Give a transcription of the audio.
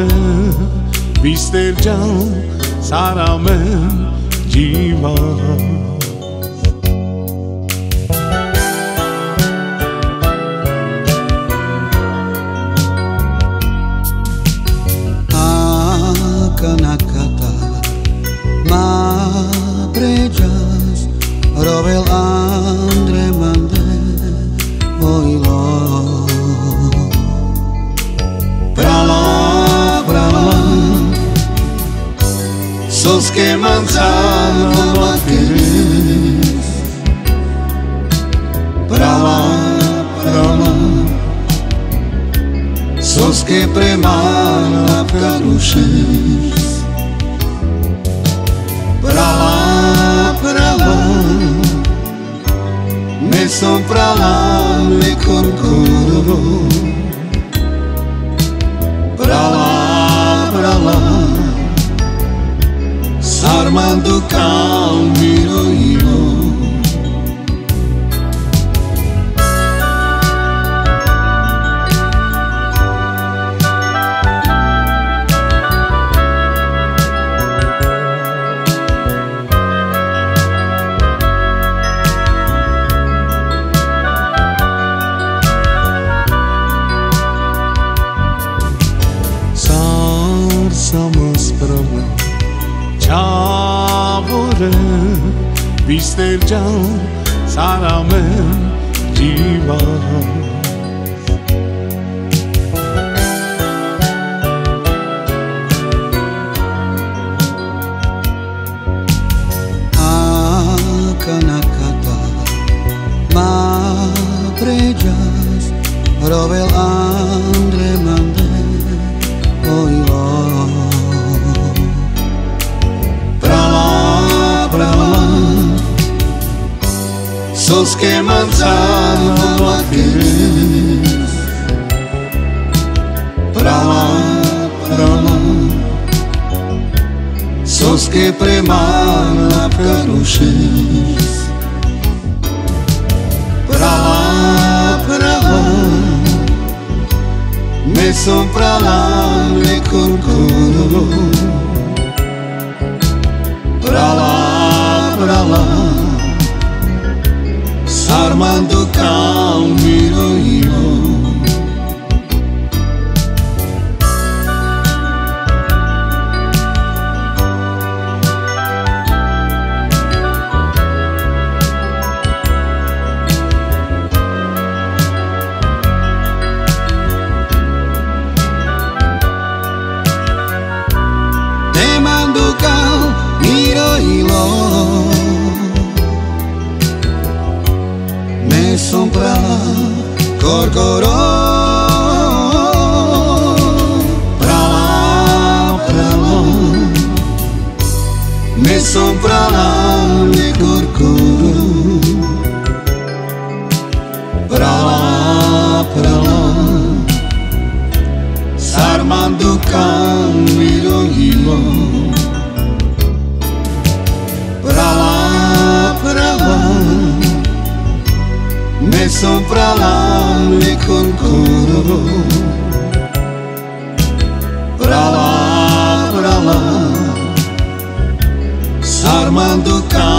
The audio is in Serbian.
Vistergiam saramem jiva. Akanakata ma prejas rovel andre mande oilo. Sos que manzana maqueres pra lá, sos que premana caruches pra lá, me son pra lá, me corcoro pra lá, Sarmando cammino io. Sarsamos prama Chavore Vistergiam saramem jiva. Akanakata ma prejas rovel andre mande oilo. Sos que manzana maqueres pra lá, sos que premana caruches pra lá, me son pra lá, me corcoro pra lá, Sarmando cammino io. Te mando cammino io. Me son pra lá, corcoro pra lá, me son pra lá, me corcoro pra lá, Sarmando cammino io. Pra lá, me son pra lá, me corcoro pra lá, Sarmando